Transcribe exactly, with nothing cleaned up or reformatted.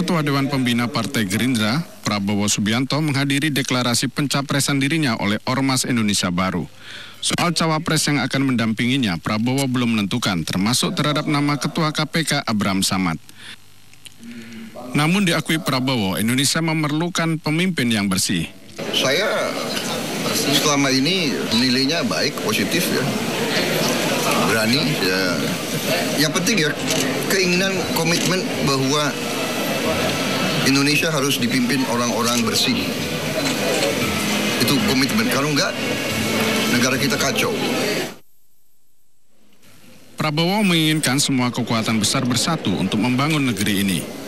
Ketua Dewan Pembina Partai Gerindra, Prabowo Subianto, menghadiri deklarasi pencapresan dirinya oleh Ormas Indonesia Baru. Soal cawapres yang akan mendampinginya, Prabowo belum menentukan, termasuk terhadap nama Ketua K P K Abraham Samad. Namun diakui Prabowo, Indonesia memerlukan pemimpin yang bersih. Saya selama ini nilainya baik, positif ya, berani ya. Yang penting ya keinginan, komitmen bahwa Indonesia harus dipimpin orang-orang bersih. Itu komitmen, kalau enggak negara kita kacau. Prabowo menginginkan semua kekuatan besar bersatu untuk membangun negeri ini.